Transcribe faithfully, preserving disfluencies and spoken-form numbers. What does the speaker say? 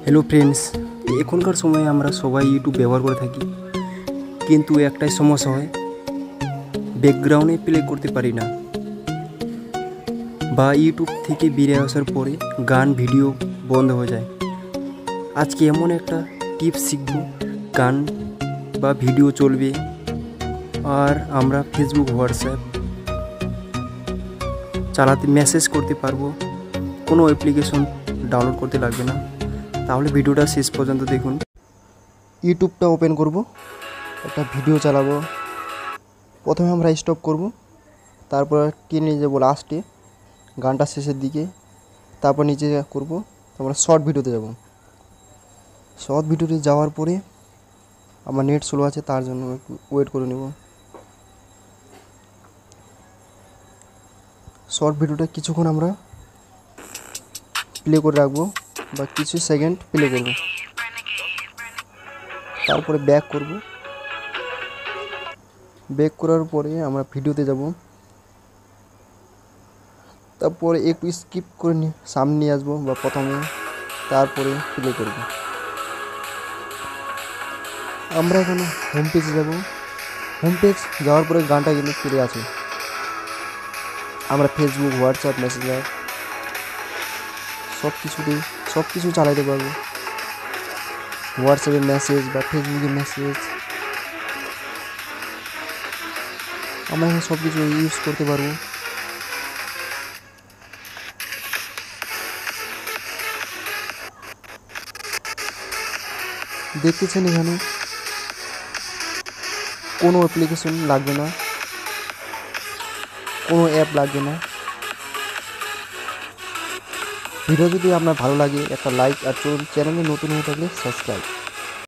Hello friends, এখনকার সময়ে আমরা সবাই ইউটিউব ব্যবহার করে থাকি, কিন্তু একটাই সমস্যা হয়, ব্যাকগ্রাউন্ডে প্লে করতে পারি না, বা ইউটিউব থেকে বেরিয়ে আসার পরে গান ভিডিও বন্ধ হয়ে যায়। আজকে এমন একটা টিপস শিখব, গান বা ভিডিও চলবে আর আমরা ফেসবুক হোয়াটসঅ্যাপ চালাতে মেসেজ করতে পারবো, কোনো অ্যাপ্লিকেশন ডাউনলোড করতে লাগবে না। তাহলে ভিডিওটা শেষ পর্যন্ত দেখুন। ইউটিউবটা ওপেন করব, একটা ভিডিও চালাবো। প্রথমে আমরা স্টপ করব, তারপর টেনে নিয়ে যাবো লাস্টে, গানটা শেষের দিকে, তারপর নিচে করব, তারপর শর্ট ভিডিওতে যাব। শর্ট ভিডিওতে যাওয়ার পরে আমার নেট স্লো আছে, তার জন্য একটু ওয়েট করে নেব। শর্ট ভিডিওটা কিছুক্ষণ আমরা প্লে করে রাখবো বা কিছু সেকেন্ড প্লে করব, তারপরে ব্যাক করব। ব্যাক করার পরে আমরা ভিডিওতে যাব, তারপরে একটু স্কিপ করে নিয়ে সামনে নিয়ে আসবো বা প্রথমে, তারপরে প্লে করব। আমরা এখন হোম পেজে যাব। হোম পেজ যাওয়ার পরে গানটা কিন্তু ফিরে আছে। আমরা ফেসবুক, হোয়াটসঅ্যাপ, মেসেঞ্জার সব কিছুতেই সব কিছু চালাতে পারবো। হোয়াটসঅ্যাপে মেসেজ বা ফেসবুকে মেসেজ আমরা এখন সব কিছু ইউজ করতে পারবো। দেখতেছেন এখানে কোনো অ্যাপ্লিকেশন লাগবে না, কোনো অ্যাপ লাগবে না। ভিডিও যদি আপনার ভালো লাগে একটা লাইক আর চ্যানেলে নতুন হয়ে থাকলে সাবস্ক্রাইব।